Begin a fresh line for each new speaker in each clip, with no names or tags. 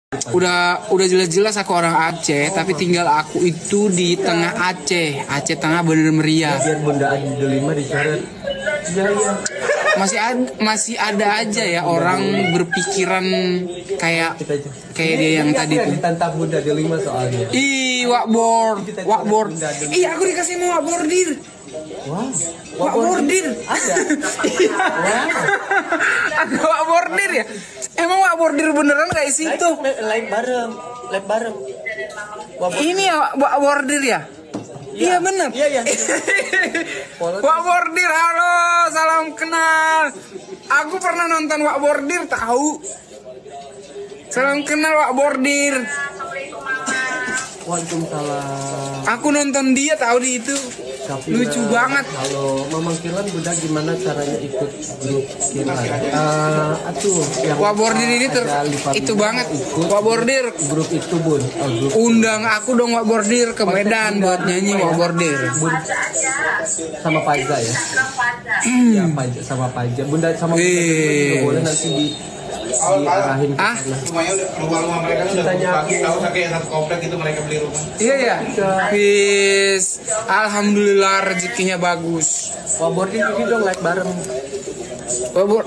Udah jelas-jelas aku orang Aceh, tapi tinggal aku itu di tengah Aceh. Aceh tengah bener meriah.
Biar Bunda Adi Delima dicoret. Ya.
Masih ada aja ya orang berpikiran kayak dia yang tadi tuh.
Ditantang Bunda Delima soalnya.
Ih, wakboard. Ih, aku dikasih mau wakbordir.
Wow.
Wakbordir.
Ada.
Ada wakbordir ya? Emang wakbordir beneran kayak situ?
Live bareng.
Ini ya wakbordir ya? Iya bener.
Iya.
Wakbordir, halo, salam kenal. Aku pernah nonton wakbordir tahu. Salam kenal wakbordir.
Waalaikumsalam.
Aku nonton dia tahu di itu.
Safira.
Lucu banget.
Halo, Mamang Kilan Bunda gimana caranya ikut grup Kilan? Yang
Wakbordir ini itu banget. Wakbordir
grup itu Bun. Grup
undang aku dong wakbordir ke Medan buat nyanyi wakbordir.
Sama Pajak ya. Ya Pajak sama Pajak. Bunda sama Bunda juga boleh nanti diarahin ke sana.
Rumahnya rumah mereka sudah dipakai, tahu pakai satu komplek itu mereka beli rumah.
Iya ya. Peace. Alhamdulillah rezekinya bagus.
Wakbordir ini dong like bareng.
Wabor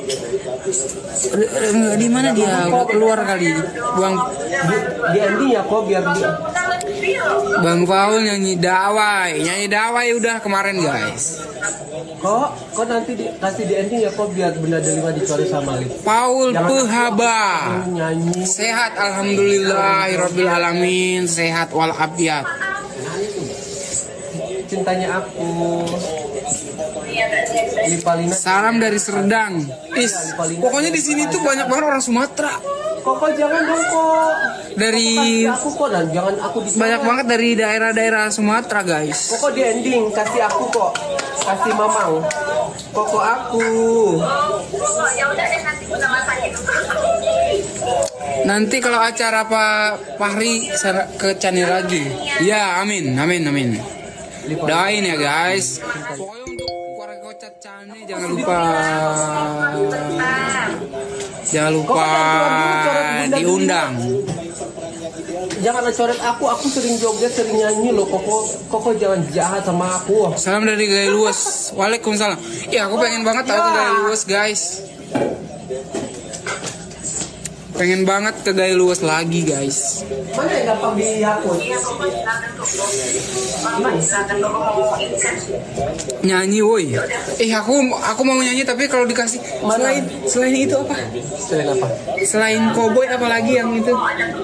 di mana dia? Udah keluar kali.
Di ending ya kok biar dia.
Bang Paul nyanyi dawai udah kemarin guys.
Kok nanti kasih di ending ya kok biar Bunda Delima dicoret sama Lip.
Paul Pehaba.
Nyanyi.
Sehat alhamdulillahirabbil alamin, sehat walafiat.
Cintanya aku. Lipalina.
Salam dari Serdang. Pokoknya di sini tuh banyak banget orang Sumatera.
Kok jangan dong kok.
Dari
Aku kok dan jangan aku di
banyak banget dari daerah-daerah Sumatera guys.
Kok di ending kasih aku kok. Kasih Mamang. Kok aku.
Ya udah deh nanti Bunda masakin.
Nanti kalau acara Pak Fahri ke Cani lagi. Ya, amin. Doain ya guys. Pokoknya untuk keluarga Kocat Cani jangan lupa diundang.
Jangan coret aku sering joget, sering nyanyi loh. Kok jangan jahat sama aku.
Salam dari Gaya Luas. Waalaikumsalam. Ya aku pengen banget tahu ke Gaya Luas guys. Pengen banget ke Gaya Luas lagi guys.
Mana yang gampang dihapus?
Nyanyi woi. Aku mau nyanyi tapi kalau dikasih selain itu apa?
Selain apa?
Selain cowboy apa lagi yang itu?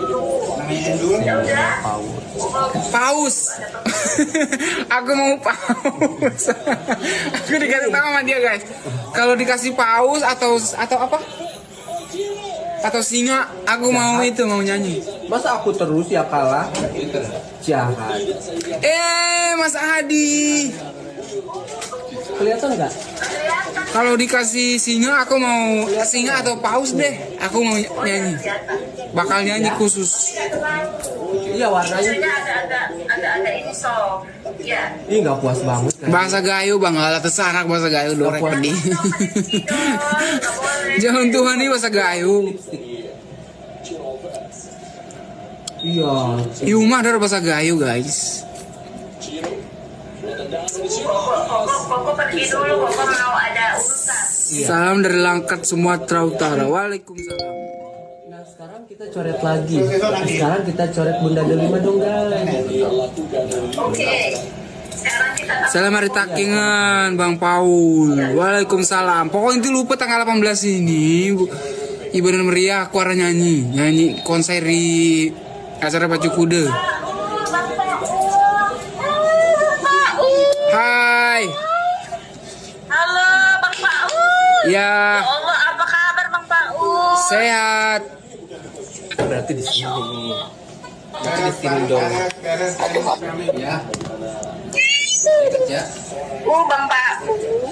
Paus. Aku mau paus. Aku dikasih tahu sama dia guys. Kalau dikasih paus atau apa? Atau singa, aku mau itu mau nyanyi.
Masa aku terus ya kalah? Jahat.
Mas Adi.
Kelihatan nggak?
Kalau dikasih singa, aku mau singa atau paus deh. Aku mau nyanyi. Bakal nyanyi khusus.
Iya warnanya.
Ada ini so. Ya.
Ih nggak puas banget kan?
Bahasa Gayo bang, alat tesanak bahasa Gayo dorek pedi. Jangan Tuhan ini bahasa Gayo.
Iya.
Iumah dari bahasa Gayo guys.
Koko pergi dulu, Koko mau ada urusan.
Salam dari Langkat Sumatera Utara. Waalaikumsalam.
Nah sekarang kita coret lagi. Sekarang kita coret Bunda Delima dong guys.
Oke. Sekarang kita
Salam hari Takingan Bang Paul. Waalaikumsalam. Pokoknya itu lupa tanggal 18 ini ibadah meriah aku ada nyanyi konser di acara Pacu Kuda. Hai.
Halo Bang Paul.
Ya.
Allah, apa kabar Bang Paul?
Sehat.
Berarti di sini. Berarti di sini dong. Ya.
Bang Paul.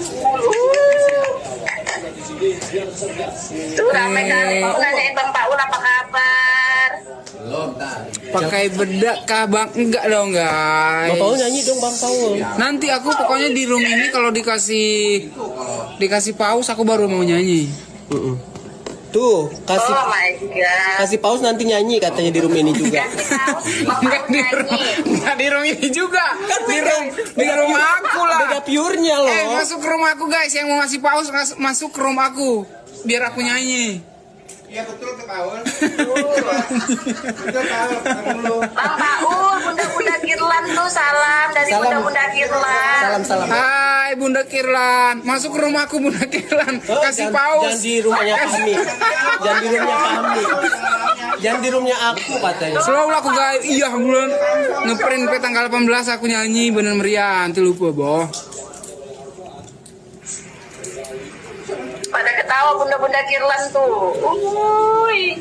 Tuh ramai kali mau nanyain Bang Paul apa kabar?
Pakai bedak kah bang? Enggak dong guys.
Bang Paul nyanyi dong Bang Paul.
Nanti aku pokoknya di room ini kalau dikasih paus aku baru mau nyanyi.
Tuh, kasih
Oh my god.
kasih paus nanti nyanyi katanya di room ini juga.
Enggak di room ini juga. Di rumah aku lah.
Beda pure-nya loh.
Masuk ke rumah aku guys, yang mau ngasih paus masuk ke rumah aku. Biar aku nyanyi.
Iya betul ke Paul. Betul Paul, ketemu lu.
Bang Paul, Bunda Kirlan tuh salam dari Bunda Kirlan.
Salam.
Hai Bunda Kirlan, masuk ke rumahku Bunda Kirlan. Kasih paus.
Jangan di rumahnya kami. Jangan di rumahnya kami. Jangan di rumahnya aku katanya.
Selalu aku guys, iya bulan ngeprint pe tanggal 18 aku nyanyi bener meriah, nanti lupa boh.
Pada ketawa Bunda Kirlan tuh. Uy.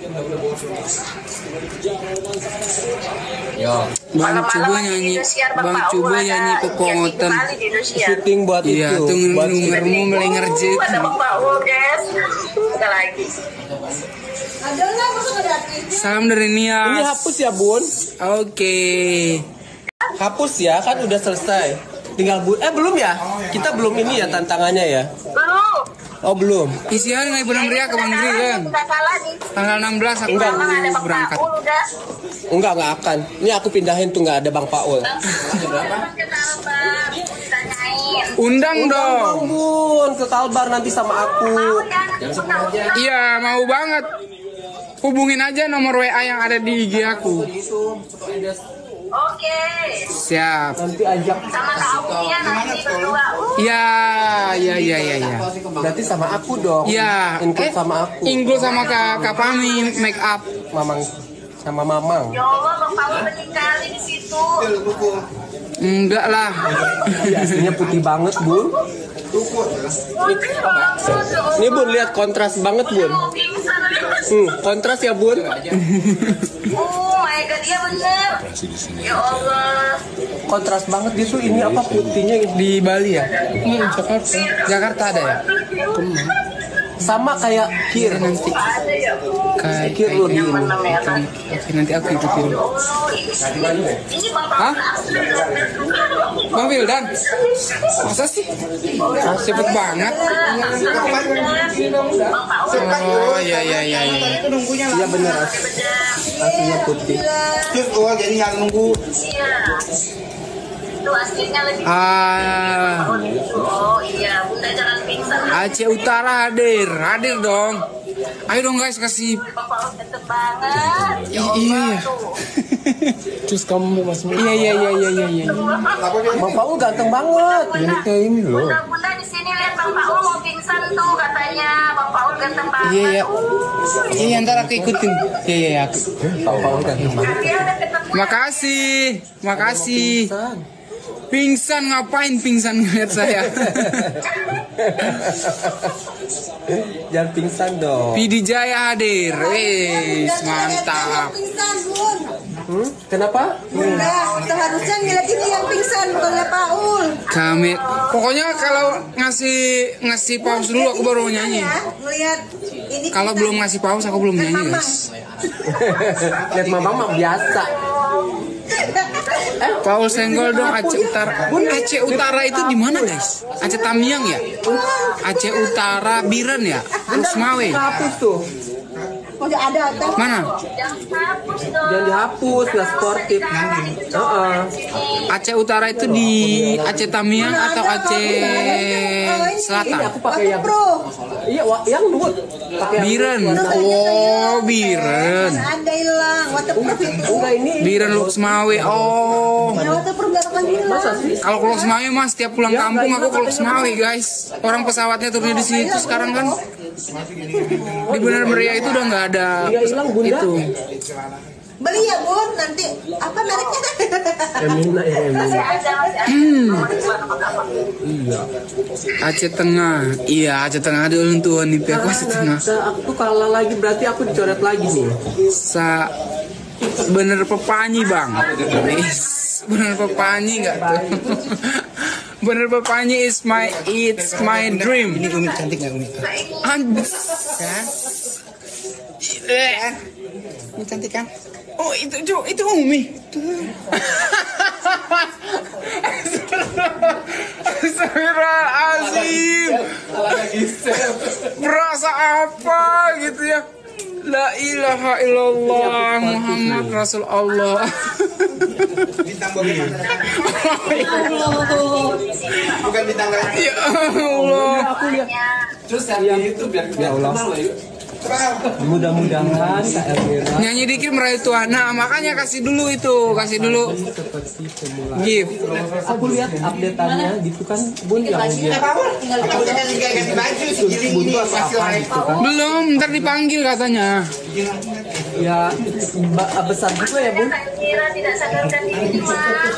Yo.
Bang coba nyanyi, Bang coba nyanyi pepongotan.
Syuting buat
Iya,
itu.
tuh
Buat
ngermu mulai ngerjit.
Ada Bang Paul, guys. Ada lagi.
Salam dari
ini
Nias.
hapus ya, Bun.
Oke.
Hapus ya, kan udah selesai. Tinggal belum ya? Kita belum ini ya tantangannya ya.
Belum.
Oh, belum.
Isian nggak bener meriah ke Bang Gri kan.
Enggak salah nih.
Tanggal 16 aku
Enggak.
Emang ada Bang
berangkat.
Paul udah.
Enggak akan. Ini aku pindahin tuh nggak ada Bang Paul.
Ditanyain.
Undang dong.
Bun, ke Kalbar nanti sama aku.
Iya, mau banget. Hubungin aja nomor WA yang ada di IG aku.
Oke.
Siap.
Nanti ajak.
Sama Kak Aulia nanti berdua.
Iya.
Berarti sama aku dong.
Iya.
Include sama aku.
Include sama Kak Pami make up.
Mamang sama Mamang.
Ya Allah, Bang Paul bening kali di situ.
Enggak lah.
Aslinya putih banget, Bun. Ini Bun, lihat kontras banget, Bun. Kontras ya, Bun.
Oh my god, dia bener. Ya Allah.
Kontras banget dia tuh, ini apa putihnya ini.
Di Bali ya? Jakarta. Jakarta ada ya?
Sama kayak Kir.
Nanti
Ada ya.
kayak
Kir lebih ini.
Oke, nanti aku ikutin.
Ini Bang Paul.
Hah? Bang Wildan? Masa sih? Cepet banget. Oh iya.
Itu nunggunya lah.
Iya bener, aslinya putih.
Terus gua jadi nggak nunggu.
Iya. Itu aslinya lebih. Oh iya, Bunda jangan pingsan.
Aceh Utara hadir dong. Ayo dong guys kasih.
Bang Paul ganteng banget. Ya
Iya.
Allah tuh.
Terus kamu Mas
Iya.
Bang Paul ganteng banget. Ini kayak ini loh.
Bunda di sini lihat Bang Paul mau pingsan tuh katanya. Bang Paul ganteng banget.
Iya. Iya, ntar aku ikutin. Iya aku.
Bang Paul ganteng banget.
Dia udah ketemu.
Makasih. Pingsan ngapain pingsan ngeliat saya?
Jangan pingsan dong.
Pidi Jaya hadir. Mantap.
Pingsan, Bun.
Kenapa?
Bunda, seharusnya ngeliat ini yang pingsan, bukan lihat Paul.
Kami pokoknya kalau ngasih pause dulu aku baru nyanyi.
Ya, ngeliat ini.
Kalau
pingsan.
belum ngasih pause aku belum nyanyi guys.
Lihat Mamang mah biasa.
Paul senggol dong Aceh Utara. Aceh Utara itu di mana guys? Aceh Tamiang ya? Aceh Utara Biren ya? Semawe.
Hapus tuh.
Oh, ada.
Mana?
Jangan hapus dong.
Jangan dihapus, nggak sportif.
Aceh Utara itu di Aceh Tamiang atau Aceh
Ini
Selatan?
aku pakai yang
Pro.
iya yang nude. Pakai yang
Biren.
warna-
Oh, Biren.
Ada hilang. Waterproof itu.
Enggak ini.
Biren Lok Semawe. Oh.
Ya, waterproof gak akan hilang.
Masa sih?
Kalau ke Lok Semawe mas, setiap pulang kampung aku ke Lok Semawe guys. Orang pesawatnya turunnya di situ sekarang kan. Di Bener Meriah itu udah nggak ada
Nggak hilang, Bunda.
itu.
Beli ya, Bun. Nanti apa mereknya?
Emina ya Emina.
Masih ada.
Iya.
Aceh Tengah. Iya, Aceh Tengah ada tuan nih aku Aceh Tengah.
Aku kalah lagi berarti aku dicoret lagi nih.
Bener pepanyi bang. Bener pepanyi nggak tuh? Bener pepanyi it's my dream. Ini Umi cantik nggak Umi? Anjir. Ini cantik kan? Oh itu Umi. Astagfirullahaladzim. Merasa apa gitu ya? La ilaha illallah Muhammad Rasulullah.
Ditambah bukan ditambah.
Ya Allah.
Aku lihat. Terus yang itu biar ya Allah. Mudah-mudahan Kak Elvira
Nyanyi dikit meraih Tuhan. Nah, makanya kasih dulu itu, kasih dulu
seperti semula.
gift.
Aku lihat update-annya gitu kan, Bun yang dia
Aku udah ganti baju segiling ini masih lain.
Belum, ntar dipanggil katanya.
ya besar juga ya Bun.
Kak Elvira tidak sadarkan diri, Mas.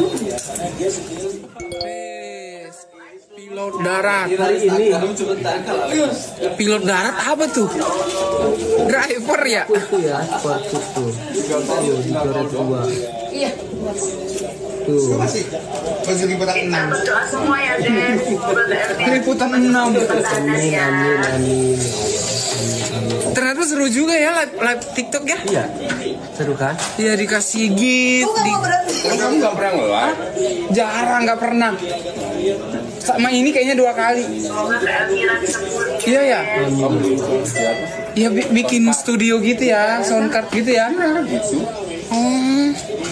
Pilot darat.
Hari ini
Pilot darat apa tuh? Driver ya?
itu ya seperti itu. Ayo dicoret dua.
Iya.
Tuh.
Masih liputan 6.
Berdoa semua ya, Den. Semoga Kak Elvira
Liputan 6.
Amin amin amin.
Ternyata seru juga ya live TikTok ya.
Iya. Seru kan?
Ya dikasih gift,
Kamu nggak pernah ngeluar?
jarang nggak pernah. Sama ini kayaknya 2 kali.
Semoga Kak Elvira bisa pulih.
Iya ya. Ya bikin studio gitu ya, sound card gitu ya. Oh.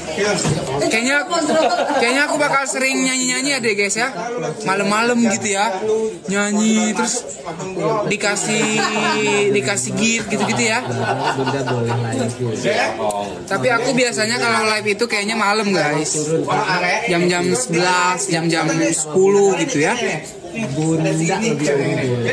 Kayaknya aku bakal sering nyanyi-nyanyi ya deh guys ya. Malam-malam gitu ya. Nyanyi terus dikasih gift gitu-gitu ya.
Bunda boleh lagi.
Tapi aku biasanya kalau live itu kayaknya malam guys. Jam-jam 11, jam-jam 10 gitu ya.
Bunda lebih unggul.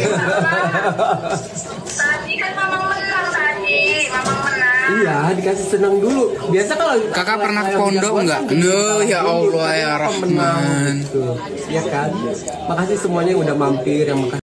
Tadi kan Mamang menang tadi. Mamang menang.
Iya, dikasih senang dulu. Biasa kalau
Kakak pernah ke pondok enggak? No, ya Allah ya Rahman.
Tuh, ya kan. Makasih semuanya yang udah mampir, yang